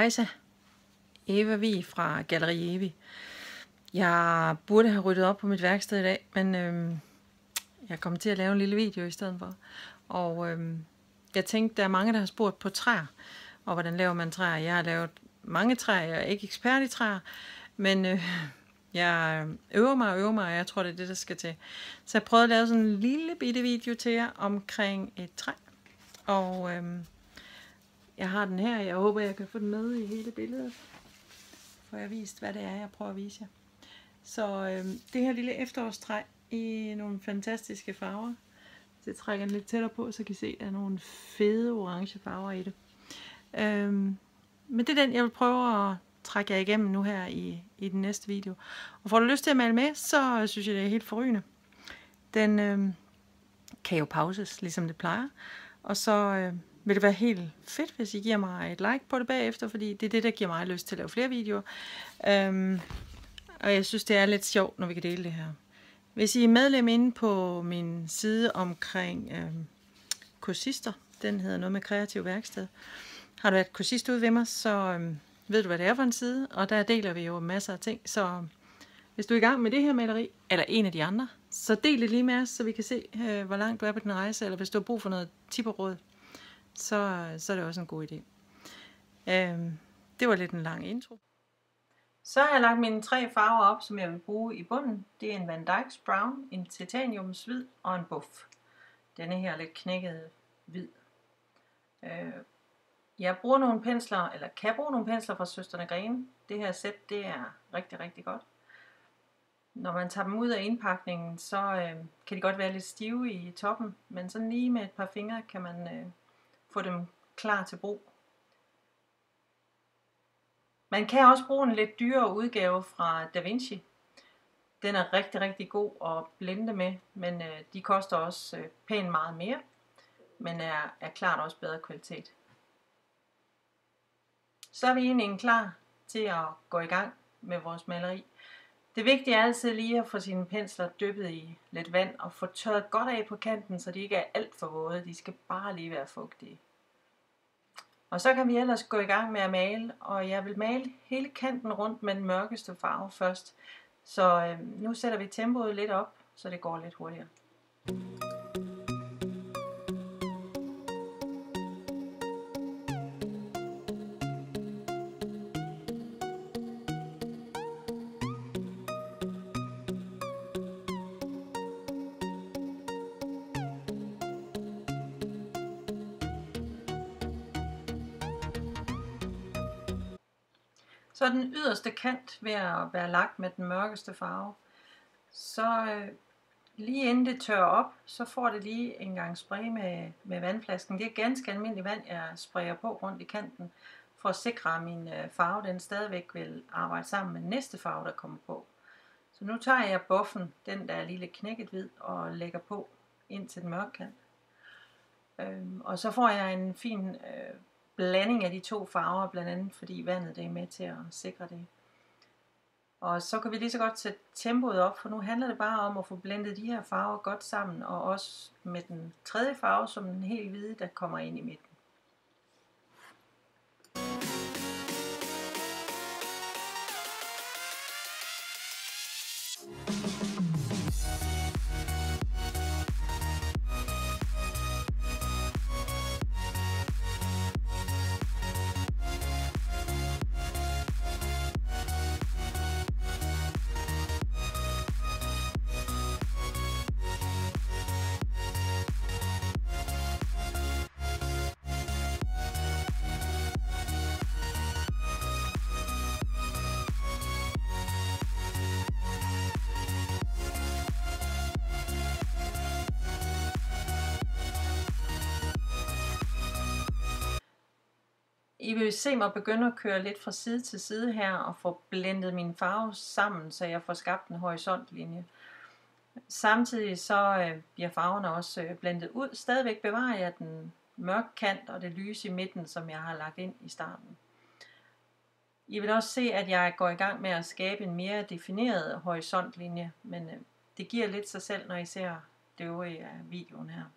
Hejsa, Eva Vig fra Galleri Evi. Jeg burde have ryddet op på mit værksted i dag, men jeg kommer til at lave en lille video i stedet for. Og jeg tænkte, der er mange, der har spurgt på træer, og hvordan laver man træer. Jeg har lavet mange træer, jeg er ikke ekspert i træer, men jeg øver mig, og jeg tror, det er det, der skal til. Så jeg prøvede at lave sådan en lille bitte video til jer omkring et træ. Og jeg har den her. Jeg håber, jeg kan få den med i hele billedet. For jeg har vist, hvad det er, jeg prøver at vise jer. Så det her lille efterårstræ i nogle fantastiske farver. Så jeg trækker den lidt tættere på, så kan I se, at der er nogle fede orange farver i det. Men det er den, jeg vil prøve at trække jer igennem nu her i den næste video. Og får du lyst til at male med, så synes jeg, det er helt forrygende. Den kan jo pauses, ligesom det plejer. Og så vil det være helt fedt, hvis I giver mig et like på det bagefter, fordi det er det, der giver mig lyst til at lave flere videoer. Og jeg synes, det er lidt sjovt, når vi kan dele det her. Hvis I er medlem inde på min side omkring kursister, den hedder noget med kreativ værksted. Har du været kursist ude ved mig, så ved du, hvad det er for en side, og der deler vi jo masser af ting. Så hvis du er i gang med det her maleri, eller en af de andre, så del det lige med os, så vi kan se, hvor langt du er på din rejse, eller hvis du har brug for noget tip og råd, så er det også en god idé. Det var lidt en lang intro. Så har jeg lagt mine 3 farver op, som jeg vil bruge i bunden. Det er en Van Dyke's Brown, en Titaniums hvid og en buff. Denne her lidt knækket hvid. Jeg bruger nogle pensler, eller kan bruge nogle pensler fra Søstrene Grene. Det her sæt, det er rigtig, rigtig godt. Når man tager dem ud af indpakningen, så kan de godt være lidt stive i toppen, men sådan lige med et par fingre kan man få dem klar til brug. Man kan også bruge en lidt dyrere udgave fra Da Vinci. Den er rigtig, rigtig god at blende med, men de koster også pænt meget mere, men er klart også bedre kvalitet. Så er vi egentlig klar til at gå i gang med vores maleri. Det vigtige er altid lige at få sine pensler dyppet i lidt vand og få tørret godt af på kanten, så de ikke er alt for våde. De skal bare lige være fugtige. Og så kan vi ellers gå i gang med at male, og jeg vil male hele kanten rundt med den mørkeste farve først. Så nu sætter vi tempoet lidt op, så det går lidt hurtigere. Så den yderste kant ved at være lagt med den mørkeste farve. Så lige inden det tørrer op, så får det lige en gang spray med vandflasken. Det er ganske almindelig vand, jeg sprayer på rundt i kanten, for at sikre, at min farve den stadigvæk vil arbejde sammen med næste farve, der kommer på. Så nu tager jeg buffen, den der er lige lidt knækket hvid, og lægger på ind til den mørke kant. Og så får jeg en fin blanding af de 2 farver, blandt andet fordi vandet det er med til at sikre det. Og så kan vi lige så godt sætte tempoet op, for nu handler det bare om at få blendet de her farver godt sammen, og også med den 3. farve som den helt hvide, der kommer ind i midten. I vil se mig begynde at køre lidt fra side til side her og få blendet mine farver sammen, så jeg får skabt en horisontlinje. Samtidig så bliver farverne også blendet ud. Stadigvæk bevarer jeg den mørke kant og det lyse i midten, som jeg har lagt ind i starten. I vil også se, at jeg går i gang med at skabe en mere defineret horisontlinje, men det giver lidt sig selv, når I ser det øvrige af videoen her.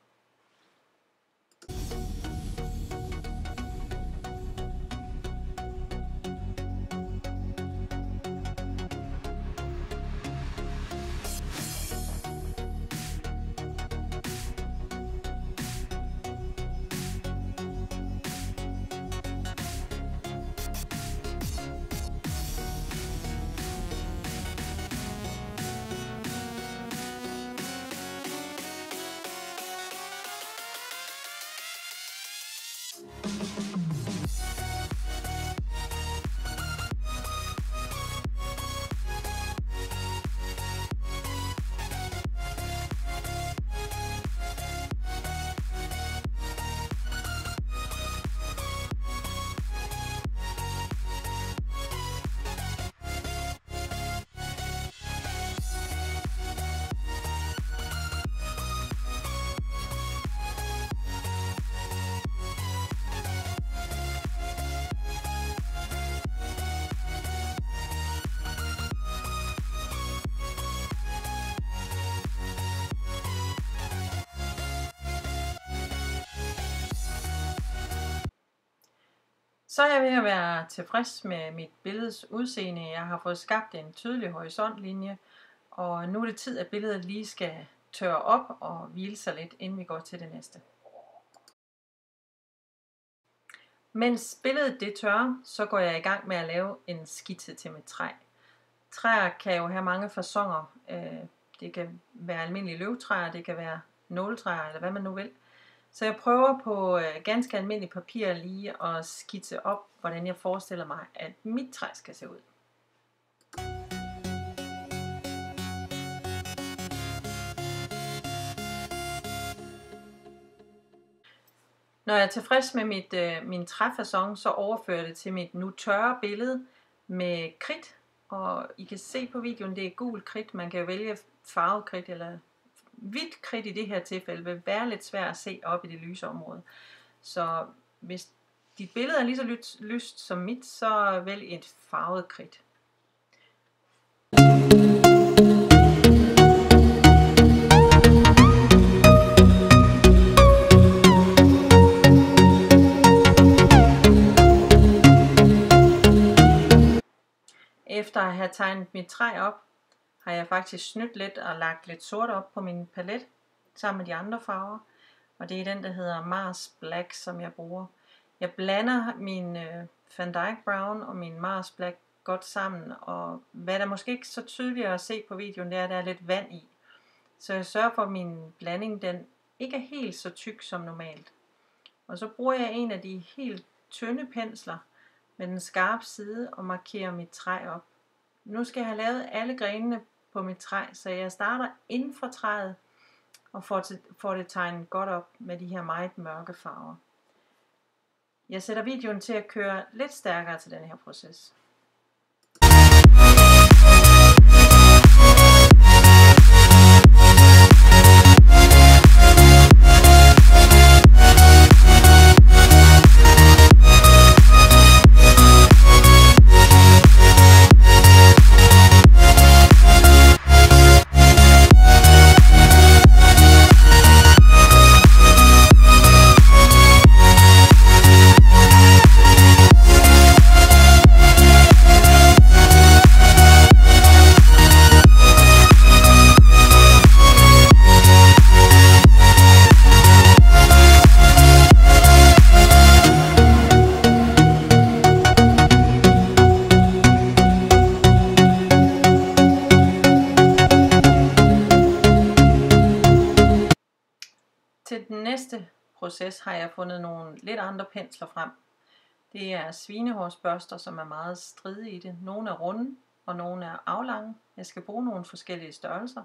Så er jeg ved at være tilfreds med mit billedes udseende. Jeg har fået skabt en tydelig horisontlinje, og nu er det tid, at billedet lige skal tørre op og hvile sig lidt, inden vi går til det næste. Mens billedet det tørrer, så går jeg i gang med at lave en skitse til mit træ. Træer kan jo have mange faconer. Det kan være almindelige løvtræer, det kan være nåletræer, eller hvad man nu vil. Så jeg prøver på ganske almindelig papir lige at skitse op, hvordan jeg forestiller mig, at mit træ skal se ud. Når jeg er tilfreds med min træfacon, så overfører jeg det til mit nu tørre billede med kridt. Og I kan se på videoen, det er gul kridt. Man kan jo vælge farvet kridt eller hvidt kridt i det her tilfælde. Vil være lidt svært at se op i det lyse område. Så hvis dit billede er lige så lyst som mit, så vælg et farvet kridt. Efter at have tegnet mit træ op, har jeg faktisk snydt lidt og lagt lidt sort op på min palet sammen med de andre farver. Og det er den, der hedder Mars Black, som jeg bruger. Jeg blander min Van Dyke Brown og min Mars Black godt sammen. Og hvad der måske ikke så tydeligt at se på videoen, det er, at der er lidt vand i. Så jeg sørger for, at min blanding den ikke er helt så tyk som normalt. Og så bruger jeg en af de helt tynde pensler med den skarpe side og markerer mit træ op. Nu skal jeg have lavet alle grenene på mit træ, så jeg starter inden for træet og får det tegnet godt op med de her meget mørke farver. Jeg sætter videoen til at køre lidt stærkere til den her proces. Til den næste proces har jeg fundet nogle lidt andre pensler frem. Det er svinehårsbørster, som er meget stridige i det. Nogle er runde, og nogle er aflange. Jeg skal bruge nogle forskellige størrelser.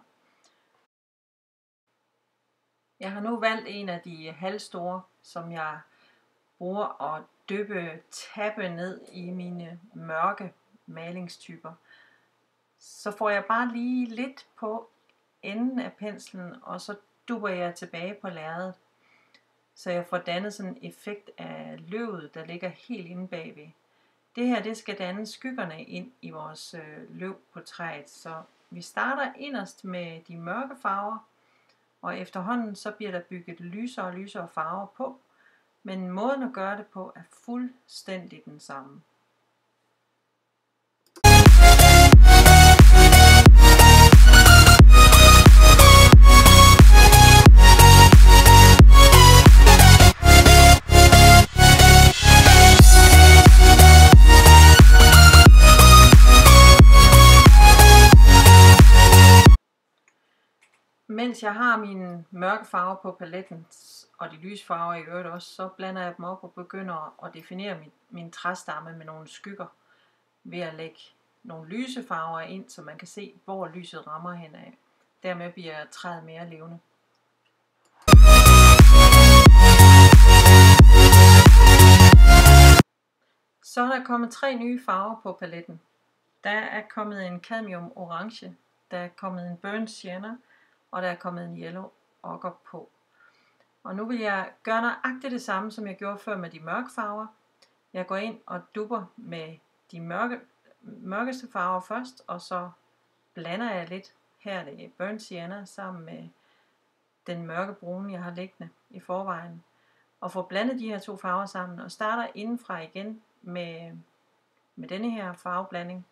Jeg har nu valgt en af de halvstore, som jeg bruger at tappe ned i mine mørke malingstyper. Så får jeg bare lige lidt på enden af penslen, og så dubber jeg tilbage på lærredet, så jeg får dannet sådan en effekt af løvet, der ligger helt inde bagved. Det her, det skal danne skyggerne ind i vores løv på træet, så vi starter inderst med de mørke farver, og efterhånden så bliver der bygget lysere og lysere farver på, men måden at gøre det på er fuldstændig den samme. Mens jeg har mine mørke farver på paletten, og de lyse farver i øvrigt også, så blander jeg dem op og begynder at definere min træstamme med nogle skygger, ved at lægge nogle lyse farver ind, så man kan se, hvor lyset rammer henad. Dermed bliver træet mere levende. Så er der kommet 3 nye farver på paletten. Der er kommet en cadmium orange, der er kommet en burnt sienna, og der er kommet en yellow ocher på. Og nu vil jeg gøre nøjagtigt det samme, som jeg gjorde før med de mørke farver. Jeg går ind og dupper med de mørkeste farver først, og så blander jeg lidt. Her er det burnt sienna sammen med den mørke brune, jeg har liggende i forvejen. Og får blandet de her 2 farver sammen, og starter indenfra igen med denne her farveblanding.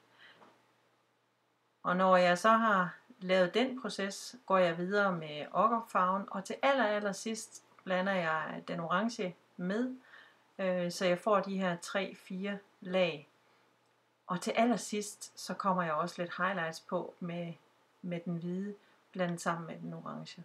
Og når jeg så har lavet den proces, går jeg videre med okkerfarven, og til aller sidst blander jeg den orange med, så jeg får de her 3-4 lag. Og til allersidst, så kommer jeg også lidt highlights på med den hvide, blandet sammen med den orange.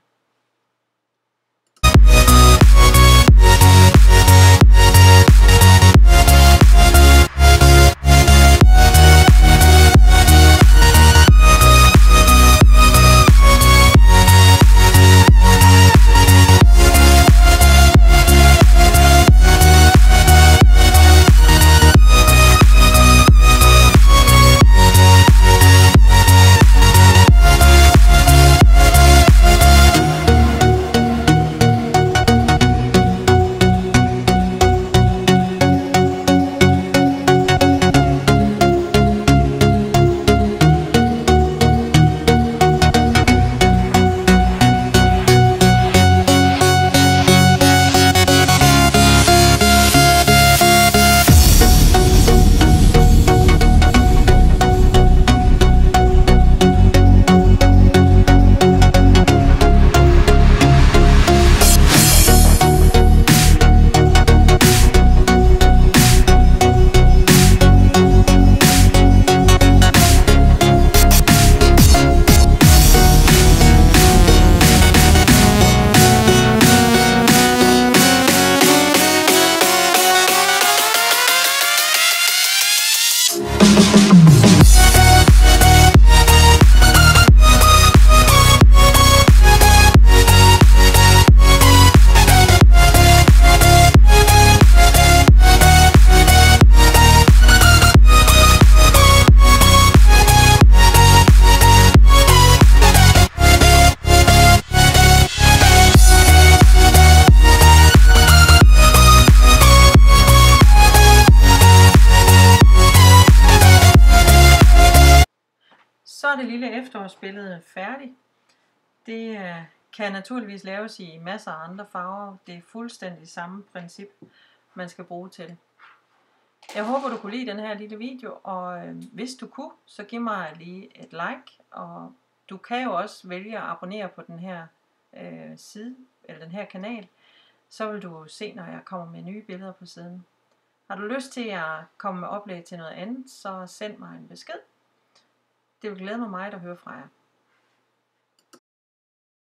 Så er det lille efterårsbillede færdigt. Det kan naturligvis laves i masser af andre farver. Det er fuldstændig samme princip, man skal bruge til det. Jeg håber, du kunne lide den her lille video, og hvis du kunne, så giv mig lige et like. Og du kan jo også vælge at abonnere på den her side, eller den her kanal. Så vil du se, når jeg kommer med nye billeder på siden. Har du lyst til at komme med oplæg til noget andet, så send mig en besked. Det vil glæde mig meget at høre fra jer.